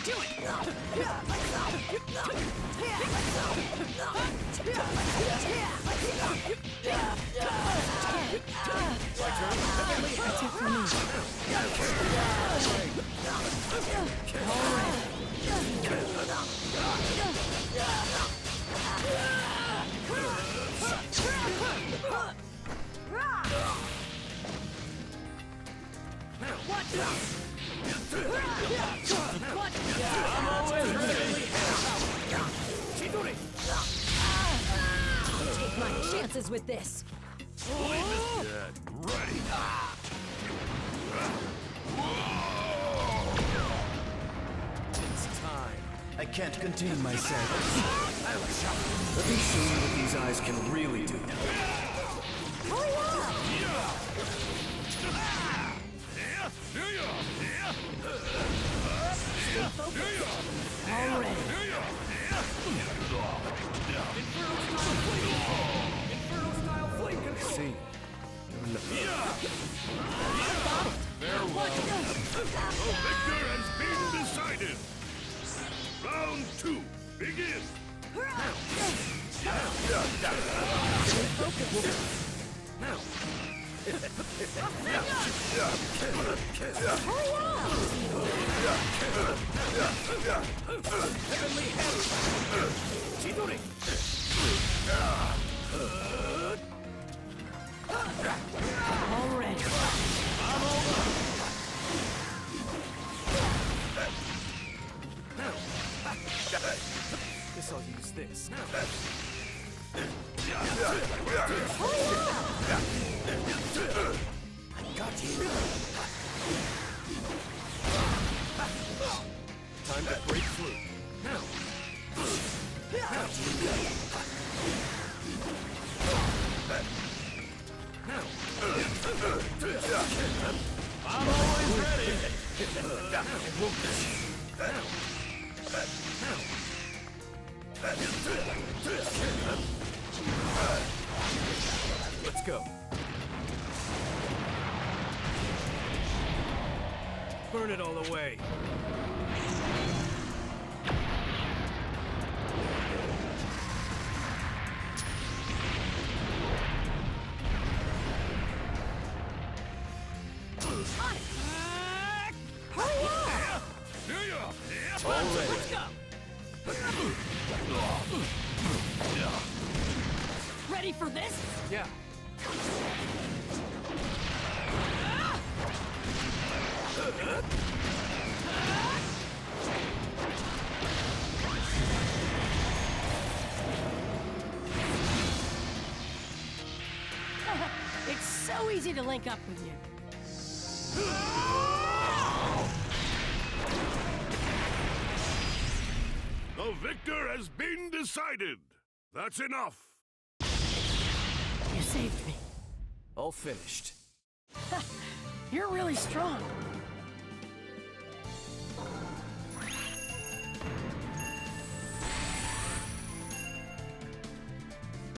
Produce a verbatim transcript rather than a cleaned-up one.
Do it! That's it for me. Take my chances with this. Dead. Ready. It's time. I can't contain myself. Let me show you what these eyes can really do. All ready. See, you're in the Farewell. The victor has been decided. Round two, begin. Heavenly Hell! Chidori! All ready. Guess I'll use this. I got you. Time to break through. Now. Now. I'm always ready. Let's go. Burn it all away. Let's go! Ready for this? Yeah. It's so easy to link up with you. The victor has been decided. That's enough. You saved me. All finished. You're really strong.